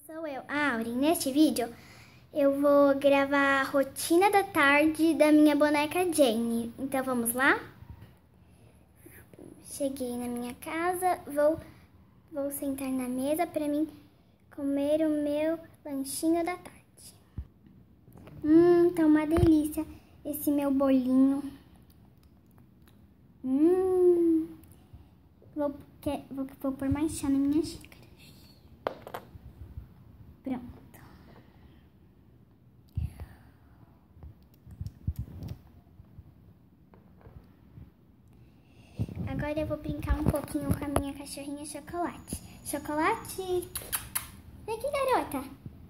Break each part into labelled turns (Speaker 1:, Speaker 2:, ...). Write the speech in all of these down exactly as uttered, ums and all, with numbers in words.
Speaker 1: Sou eu, a Aurin. Neste vídeo eu vou gravar a rotina da tarde da minha boneca Jane. Então vamos lá? Cheguei na minha casa, vou, vou sentar na mesa para mim comer o meu lanchinho da tarde. Hum, tá uma delícia esse meu bolinho. Hum, vou, quer, vou, vou pôr mais chá na minha xícara. Pronto. Agora eu vou brincar um pouquinho com a minha cachorrinha Chocolate. Chocolate! Vem aqui, garota!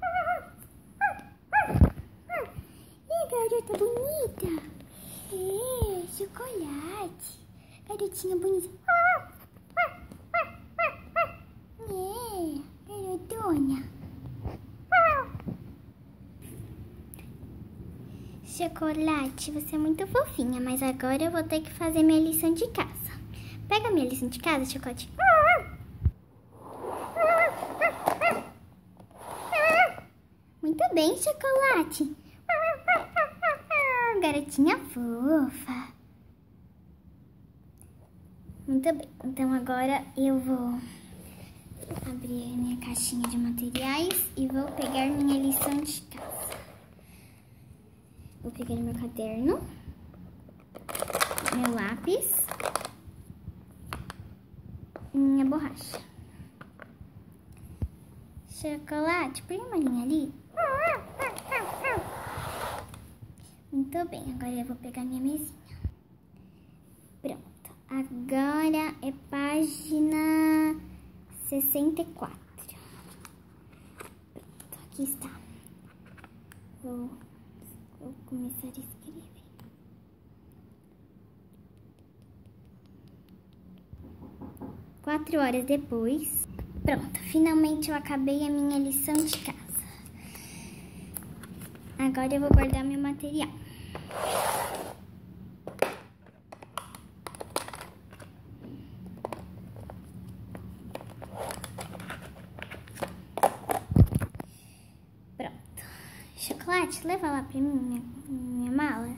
Speaker 1: Ih, garota bonita! É, Chocolate! Garotinha bonita! É, garotona! Chocolate, você é muito fofinha, mas agora eu vou ter que fazer minha lição de casa. Pega minha lição de casa, Chocolate. Muito bem, Chocolate. Garotinha fofa. Muito bem, então agora eu vou abrir minha caixinha de materiais e vou pegar minha lição de casa. Vou pegar meu caderno, meu lápis e minha borracha. Chocolate, põe uma linha ali. Muito bem, agora eu vou pegar minha mesinha. Pronto, agora é página sessenta e quatro. Pronto, aqui está. Vou... Vou começar a escrever. Quatro horas depois. Pronto, finalmente eu acabei a minha lição de casa. Agora eu vou guardar meu material. Chocolate, leva lá pra mim minha, minha mala.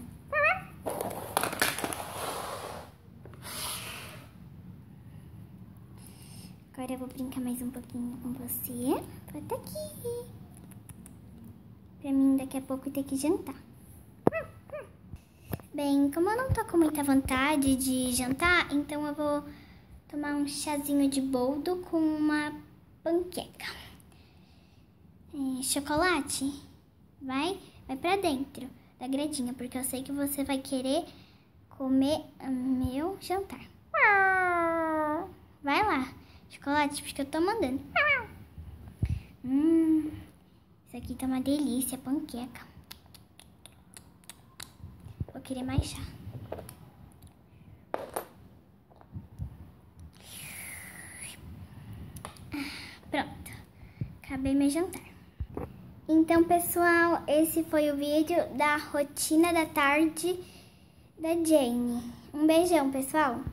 Speaker 1: Agora eu vou brincar mais um pouquinho com você. Bota aqui. Pra mim daqui a pouco ter que jantar. Bem, como eu não tô com muita vontade de jantar, então eu vou tomar um chazinho de boldo com uma panqueca. É, chocolate? Vai, vai pra dentro da gradinha, porque eu sei que você vai querer comer meu jantar. Vai lá, Chocolate, porque eu tô mandando. Hum, isso aqui tá uma delícia, panqueca. Vou querer mais chá. Pronto, acabei meu jantar. Então, pessoal, esse foi o vídeo da rotina da tarde da Jane. Um beijão, pessoal!